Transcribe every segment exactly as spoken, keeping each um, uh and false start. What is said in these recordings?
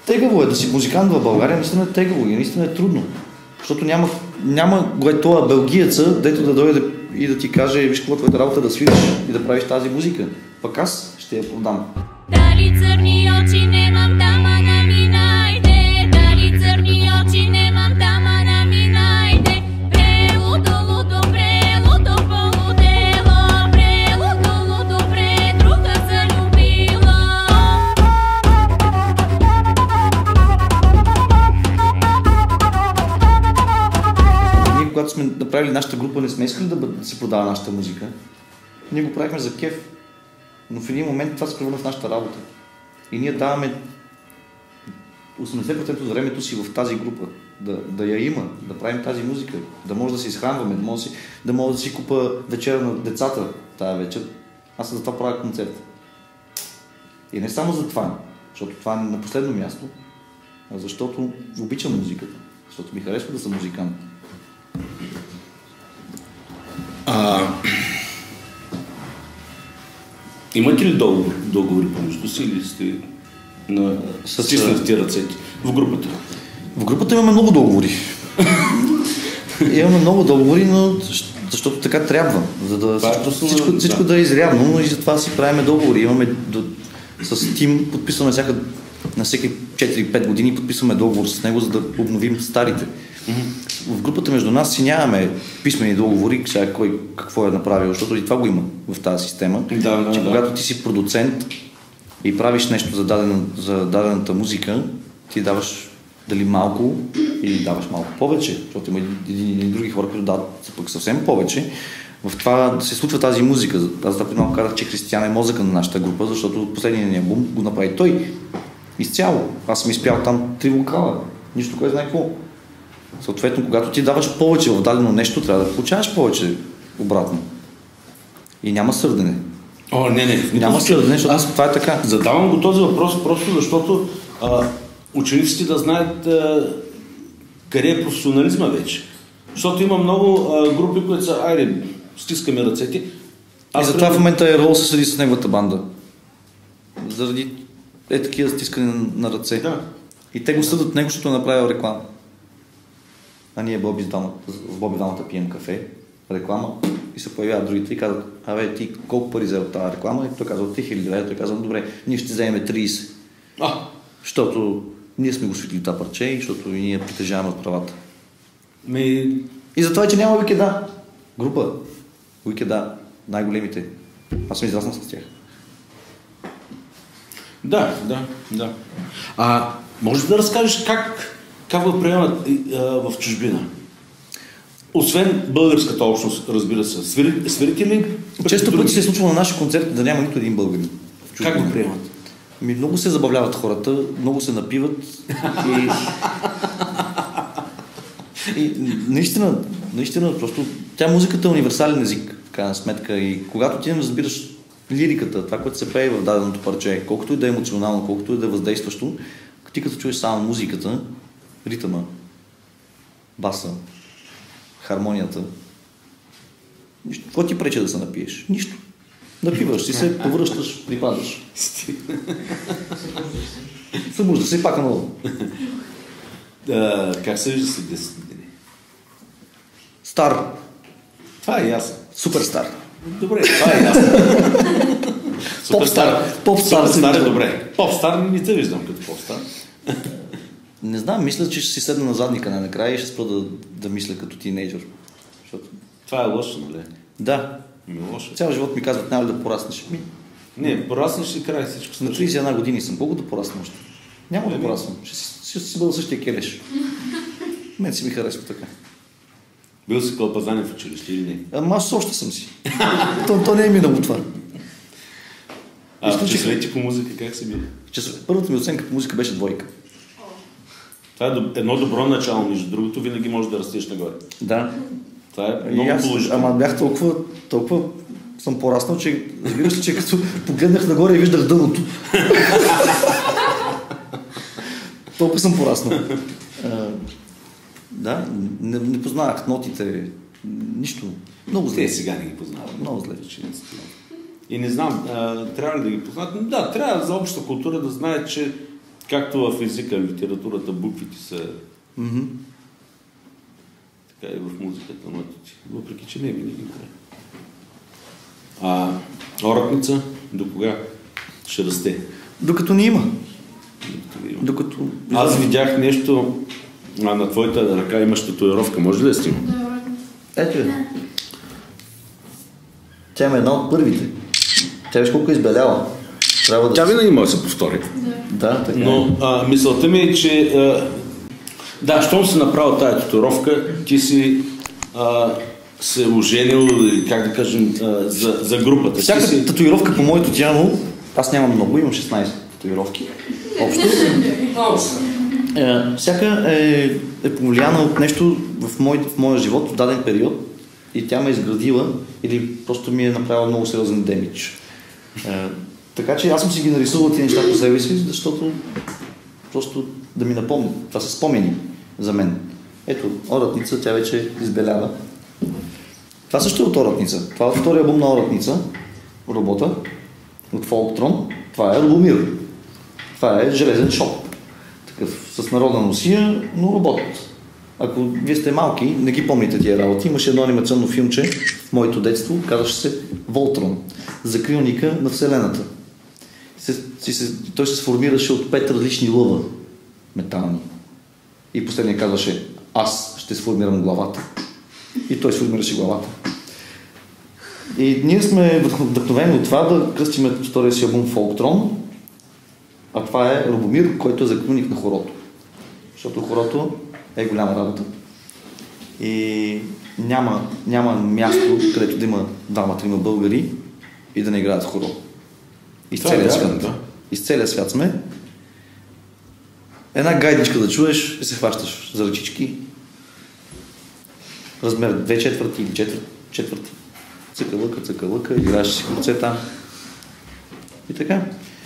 Тегаво е да си музикант в България, наистина е тегаво и наистина е трудно. Защото няма, няма го е това белгиеца, дето да дойде и да ти каже, виж какво твоята работа да свириш и да правиш тази музика. Пък аз ще я продам. Дали църни очи немам, тама наминайте, дали църни очи немам, тама наминайте. Прелудо, лудо, прелудо, полудело, прелудо, лудо, пре, друга залюбила. Ние, когато сме направили нашата група, не сме искали да, бъ... да се продава нашата музика. Ние го правихме за кеф. Но в един момент това се превърна в нашата работа. И ние даваме осемдесет процента от времето си в тази група. Да, да я има, да правим тази музика, да може да се изхранваме, да може да си, да, може да си купа вечера на децата тая вечер. Аз за това правя концерт. И не само за това, защото това е на последно място, а защото обичам музиката, защото ми харесва да съм музикант. А... Имате ли договор, договори помежду си или сте на стиснатите ръцете в групата? В групата имаме много договори. Имаме много договори, но защото така трябва, за да всичко, всичко, да. всичко да е изрядно, но и затова си правиме договори. Имаме до, с Тим, подписваме всяка, на всеки четири-пет години подписваме договор с него, за да обновим старите. Mm-hmm. В групата между нас си нямаме писмени договори, сега кой какво е направил, защото и това го има в тази система. Да, да, че да. Когато ти си продуцент и правиш нещо за, даден, за дадената музика, ти даваш дали малко или даваш малко повече, защото има един или други хора, които дават пък съвсем повече. В това да се случва тази музика. Аз да малко казах, че Християн е мозъка на нашата група, защото последния ни албум го направи той. Изцяло. Аз съм изпял там три вокала. Нищо, кой знае какво. Съответно, когато ти даваш повече в дадено нещо, трябва да получаваш повече обратно. И няма сърдене. О, не, не. Няма сърдене, защото аз, това е така. Задавам го този въпрос просто защото а, учениците да знаят а, къде е професионализма вече. Защото има много а, групи, които са, айде, стискаме ръцете. Аз и затова в момента Ерол се съди с неговата банда. Заради е такива стискане на, на ръце. Да. И те го съдат него, защото е направил реклама. А ние Боби с дамата, с Боби дамата пием кафе, реклама и се появяват другите и казват, абе ти колко пари взе от тази реклама? И той казва три хиляди лева, той казва, добре, ние ще вземем трийсет. А. Защото ние сме го светили това парче и защото и ние притежаваме от правата. Ми... И затова, че няма Уикеда. Група. Уикеда. Най-големите. Аз съм израснал с тях. Да, да, да. А може да разкажеш как Как го приемат а, в чужбина? Освен българската общност, разбира се. Свири, свирите ли? Често пъти се е случва на наши концерти да няма нито един българин. Как го приемат? Ми, много се забавляват хората, много се напиват и... и наистина, наистина, просто тя музиката е универсален език, в крайна сметка. И когато ти не разбираш лириката, това, което се пее в даденото парче, колкото и да е емоционално, колкото и да е въздействащо, ти като чуеш само музиката, ритъма, баса, хармонията. Нищо. Какво ти пречи да се напиеш? Нищо. Напиваш си се, повръщаш, припадаш. Събужда се и пак много. Как се вижда след десет години? Стар. Това е ясно. Суперстар. Добре, това е ясно. Попстар. Попстар. Попстар е добре. Попстар не те виждам като попстар. Не знам, мисля, че ще си седна на задника най-накрая и ще спра да, да мисля като тинейджър. Защото... Това е лошо, нали? Да. Ми лошо. Цял живот ми казват, няма ли да пораснеш? Ми... Не, пораснеш и край всичко. На трийсет и една години съм. Колко да порасна още? Няма да порасвам. Ще си, ще си бъда същия келеш. Мен си ми харесва така. Бил си кълпазанен в училище или не? Ама аз още съм си. то, то не е минало това. А в часовете по музика как си били? Първата ми оценка по музика беше двойка. Това е едно добро начало, между другото, винаги можеш да растеш нагоре. Да. Това е много положително. Ама бях толкова, толкова съм пораснал, че разбираш ли, че като погледнах нагоре и виждах дъното. Толкова съм пораснал. А, да, не, не познавах нотите, нищо. Много зле. Те сега не ги познават. Много зле. И не знам, а, трябва ли да ги познават? Да, трябва за общата култура да знаят, че както в езика, литературата, буквите са Mm-hmm. така и в музиката, нотите. Въпреки, че не е винаги добре. А оратница до кога ще расте? Докато ни има. Докато има. Докато... Аз видях нещо, а на твоята ръка имаш татуировка. Може ли да снима? Ето е. Тя е една от първите. Тя виж колко е избеляла. Трябва да... Тя винаги може да се повтори. Да, така. Но а, мисълта ми е, че а, да, щом си направил тая татуировка, ти си а, се оженил, как да кажем, а, за, за групата. Всяка си... татуировка по моето тяло, аз нямам много, имам шестнайсет татуировки. Общо. Е, всяка е, е повлияна от нещо в, мой, в моя живот в даден период и тя ме е изградила или просто ми е направила много сериозен демидж. Е, така че аз съм си ги нарисувал тези неща по себе си, защото просто да ми напомня. Това са спомени за мен. Ето, Оратница, тя вече избелява. Това също е от Оратница. Това е втория албум на Оратница, работа от Фолктрон. Това е Любомир. Това е железен шоп. Такъв с народна носия, но робот. Ако вие сте малки, не ги помните тия работи, имаше едно анимационно филмче в моето детство, казваше се Волтрон, закрилника на Вселената. Се, се, той се сформираше от пет различни лъва метални. И последния казваше: аз ще сформирам главата. И той сформираше главата. И ние сме вдъхновени от това да кръстим втория си албум Фолктрон, а това е Любомир, който е закрилник на хорото. Защото хорото е голяма работа. И няма, няма място, където да има двама-трима българи и да не играят хоро. Из целия свят. Да. Из целия свят сме. Една гайдичка да чуеш и се хващаш за ръчички. Размер две четвърти или четвърти. четвърти. Цъка-лъка, цъка-лъка, играеш си концерт там. И така.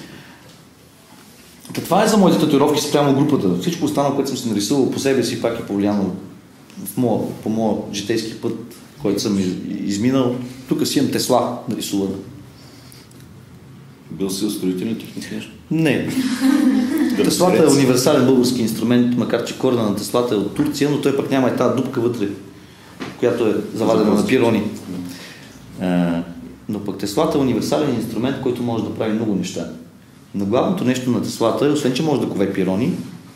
Та това е за моите татуировки спрямо групата. Всичко останало, което съм си нарисувал по себе си, пак е повлияно в моя, по моя житейски път, който съм изминал. Тук си имам Тесла нарисувана. Бил си устроителен техник нещо? Не. Теслата е универсален български инструмент, макар че корена на Теслата е от Турция, но той пък няма и тази дупка вътре, която е завадена на пирони. А, но пък Теслата е универсален инструмент, който може да прави много неща. Но главното нещо на Теслата е, освен че може да кове пирони,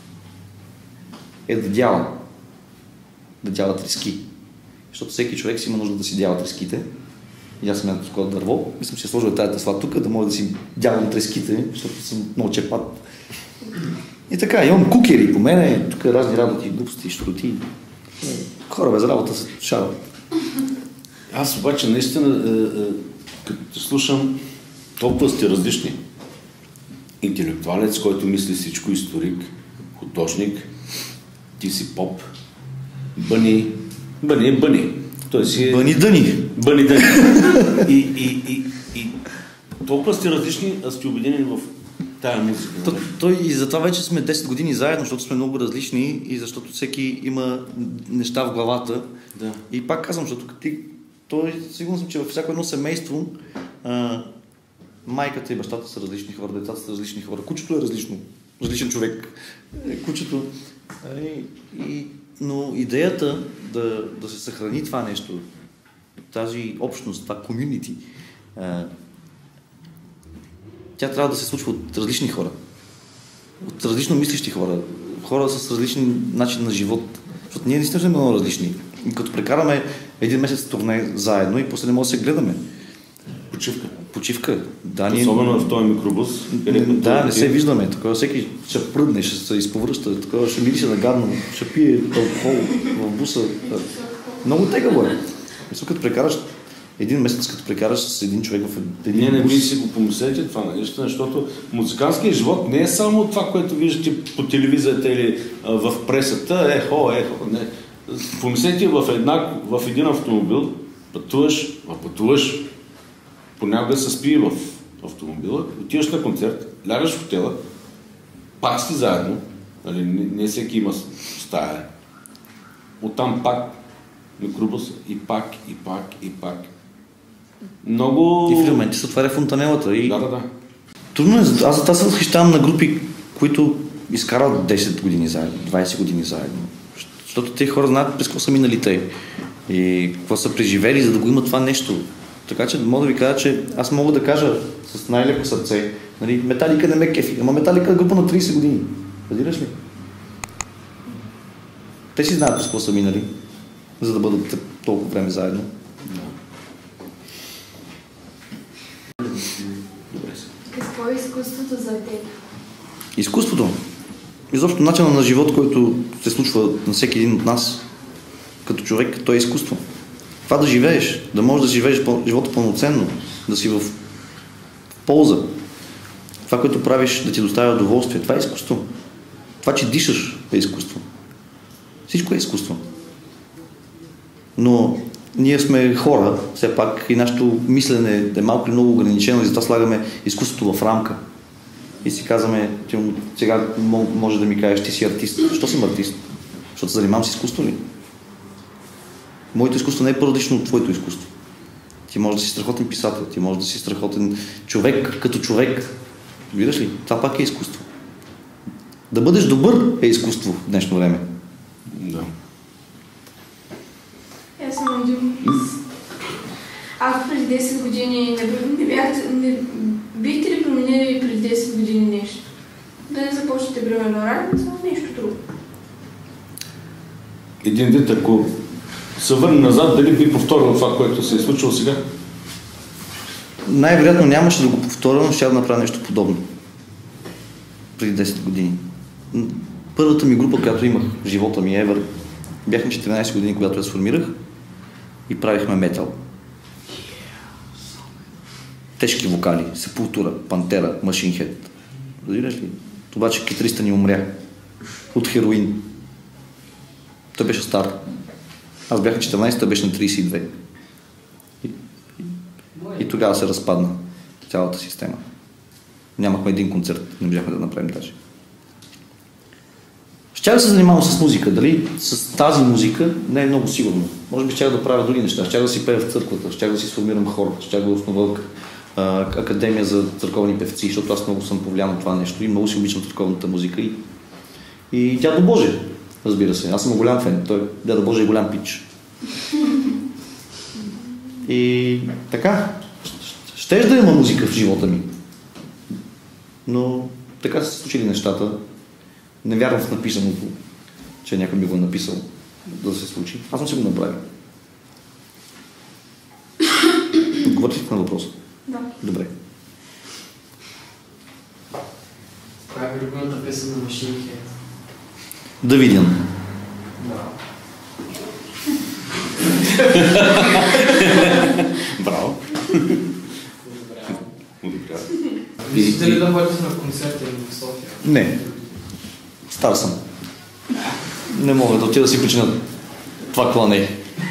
е да дяла. Да дяла трески. Защото всеки човек си има нужда да си дяла треските. И аз съм едно такова дърво и съм си сложил тази Тесла тук, да мога да си дявам треските, защото съм много чепат. И така, имам кукери по мене, тук разни работи, глупости, щуроти. Хора без работа се шарват. Аз обаче наистина, е, е, като те слушам, толкова сте различни. Интелектуалец, който мисли всичко, историк, художник, ти си поп, бъни, бъни е бъни. Той си е... Бъни дъни. Бъни дъни. И, и, и, и толкова сте различни, а сте обединени в тая музика. То, той и затова вече сме десет години заедно, защото сме много различни и защото всеки има неща в главата. Да. И пак казвам, защото ти, той, сигурно съм, че във всяко едно семейство а, майката и бащата са различни хора, децата са различни хора, кучето е различно, различен човек. Кучето. И, и, но идеята да, да се съхрани това нещо, тази общност, това комюнити, тя трябва да се случва от различни хора, от различно мислещи хора, хора с различен начин на живот. Защото ние наистина сме много различни. И като прекараме един месец турне заедно и после не може да се гледаме. Почивка. Почивка. Да, особено в този микробус. Да, не се виждаме. Такова всеки ще пръдне, ще се изповръща, такова ще мирише на гадно, ще пие алкохол в буса. Много тегаво е. Мисля, като прекараш един месец, като прекараш с един човек в един Не, не бус. ви си го помислете това нещо, защото музикантският живот не е само това, което виждате по телевизията или а, в пресата, ехо, ехо. Не. Помислете в, една, в един автомобил, пътуваш, а пътуваш, понякога се спи в автомобила, отиваш на концерт, лягаш в хотела, пак сте заедно, нали, не, не всеки има стая, оттам пак микробус и пак, и пак, и пак. Много... И в моменти се отваря фонтанелата. И... Да, да, да. Трудно е, аз за това се възхищавам на групи, които изкарал десет години заедно, двайсет години заедно. Защото тези хора знаят през какво са минали те и какво са преживели, за да го има това нещо. Така че мога да ви кажа, че аз мога да кажа с най-леко сърце, нали, Металика не ме кефи, ама Металика е група на трийсет години. Разбираш ли? Те си знаят през какво са минали, за да бъдат толкова време заедно. Какво е изкуството за теб? Изкуството, изобщо начина на живот, който се случва на всеки един от нас, като човек, то е изкуство. Това да живееш, да можеш да живееш живота пълноценно, да си в полза. Това, което правиш, да ти доставя удоволствие, това е изкуство. Това, че дишаш, е изкуство. Всичко е изкуство. Но ние сме хора, все пак и нашето мислене е малко или много ограничено и затова слагаме изкуството в рамка. И си казваме, че сега може да ми кажеш, ти си артист. Защо съм артист? Защото се занимавам с изкуство ли? Моето изкуство не е по-различно от твоето изкуство. Ти можеш да си страхотен писател, ти можеш да си страхотен човек като човек. Виждаш ли? Това пак е изкуство. Да бъдеш добър е изкуство в днешно време. Да. Аз съм един. Ако преди десет години не, не бяхте, не, бихте ли променили преди десет години нещо? Да не започнете примерно работа, а нещо друго. Един вид, ако се върне назад, дали би повторил това, което се е случило сега? Най-вероятно нямаше да го повторя, но ще да направя нещо подобно. Преди десет години. Първата ми група, която имах в живота ми, Ever, бяхме четиринайсет години, когато я сформирах и правихме метал. Тежки вокали, Сепултура, Пантера, Machine Head. Разбираш ли? Обаче китариста ни умря от хероин. Той беше стар. Аз бях на четиринайсет, той беше на трийсет и две. И, и, и тогава се разпадна цялата система. Нямахме един концерт, не бяхме да направим даже. Щях да се занимавам с музика. Дали с тази музика не е много сигурно. Може би щях да правя други неща. Щях да си пея в църквата, щях да си сформирам хор, щях да основа академия за църковни певци, защото аз много съм повлиян от това нещо и много си обичам църковната музика. И, и Дядо Боже, разбира се. Аз съм голям фен. Той, Дядо Боже, е голям пич. И така, щеш да има музика в живота ми. Но така са се случили нещата. Не вярвам в написаното, че някой би го написал да се случи. Аз съм си го направил. Отговорите ли на въпроса? Да. Добре. Коя е любимата песен на Machine Head? Давидян. Да. Браво! Мислите ли да ходите на концерти в София? Не. Стар съм. Не мога да отида да си причина това клане.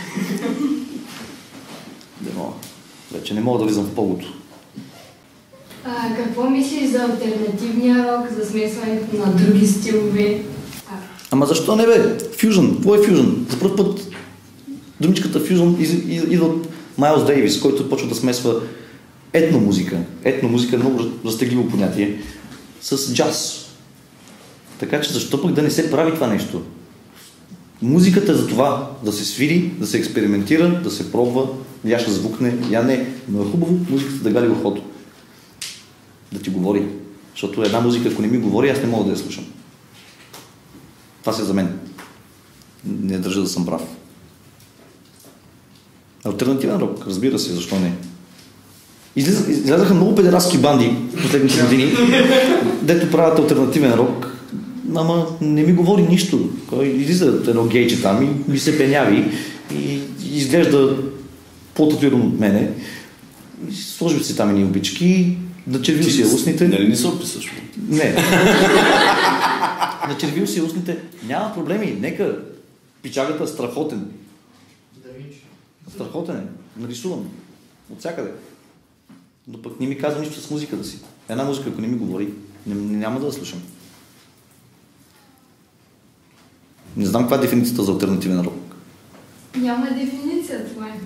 Не мога. Вече не мога да влизам в пълното. А, какво мислиш за алтернативния рок, за смесването на други стилове? А. Ама защо не бе? Фюжън. Какво е фюжън? За първ път думичката фюжън идва от Майлз Дейвис, който почва да смесва етномузика. Етномузика е много разтегливо понятие с джаз. Така че защо пък да не се прави това нещо? Музиката е за това да се свири, да се експериментира, да се пробва, я ще звукне, я не. Но е хубаво музиката да гали ухото. Да ти говори. Защото една музика, ако не ми говори, аз не мога да я слушам. Това си е за мен. Не държа да съм прав. Алтернативен рок, разбира се, защо не? Излязаха много педерастки банди в последните години, дето правят алтернативен рок, ама не ми говори нищо. Излиза едно гейче там и ми се пеняви и изглежда по-татуиран от мене. Сложи си там едни обички, начервил си устните. Нали не се описаш? Не. Начервил си устните. Няма проблеми, нека. Пичагата е страхотен. Страхотен е. Нарисуван. От всякъде. Но пък не ми казва нищо с музиката си. Една музика, ако не ми говори, не, няма да я слушам. Не знам каква е дефиницията за алтернативен рок. Няма дефиниция, това е.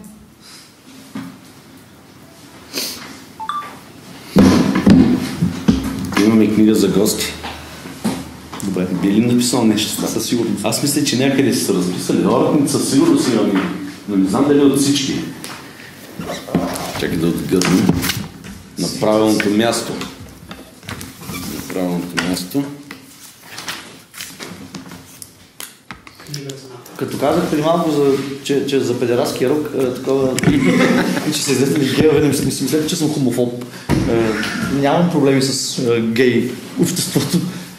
Имаме книга за гости. Добре. Би ли написал нещо това? Със сигурност. Аз мисля, че някъде са разписали. Оратница сигурно си имаме, но не знам дали от всички. Чакай да отгъднем на правилното място. На правилното място. Като казах преди малко, за, че, че за педерастския рок, е, такова, че се издетели гейове, не си мислете, че съм хомофоб. Е, нямам проблеми с е, гей обществото.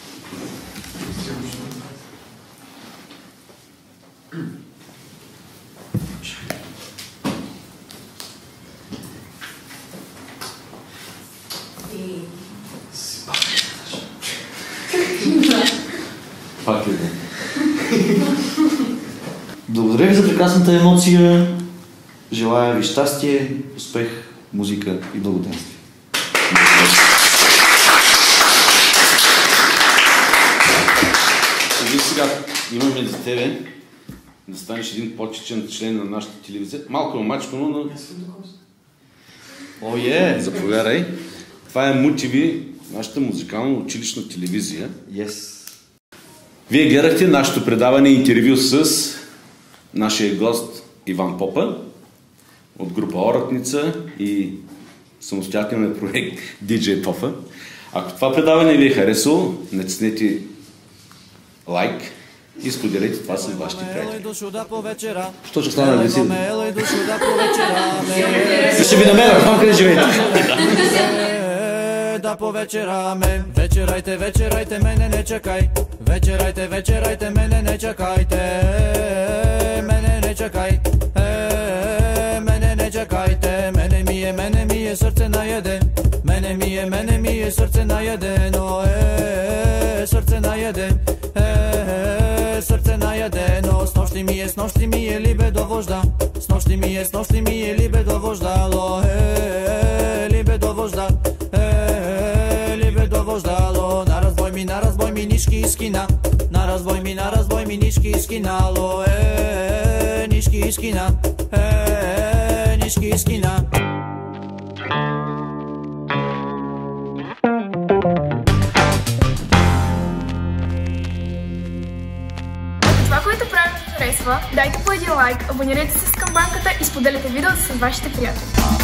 Пак ли го? Благодаря ви за прекрасната емоция. Желая ви щастие, успех, музика и благоденствие. Виж сега, имаме за тебе да станеш един почетен член на нашата телевизия. Малко мачко, но... О, е! Заповядай. Това е МУ-ТВ, нашата музикална училищна телевизия. Yes. Вие гледахте нашето предаване интервю с нашия гост Иван Попа от група Оратница и самостоятелният проект Ди Джей Тофа. Ако това предаване ви е харесало, натиснете лайк и споделете това с вашите приятели. Що ще стане да си? Ще ви намеря, знам къде живеете. Да повечераме, вечерайте, вечерайте, мене не чакай. Вечерайте, вечерайте, мене не чакайте. Мене не чакай. Мене не чакайте. Мене ми е, мене ми е сърце наеде. Мене ми е, мене ми е сърце наедено. Е, сърце наеде. Е, сърце наедено. С нощи ми е, с нощи ми е либе до вожда. С нощи ми е, с нощи ми е либе до вождало. Е, либе до вожда. Довождало, на разбой ми, на разбой ми нишки искина. На разбой ми, на разбой ми нишки искинало. Е, нишки искина. Е, нишки искина. Ако това, което правим ви харесва, дайте по един лайк, абонирайте се с камбанката и споделяйте видеото с вашите приятели.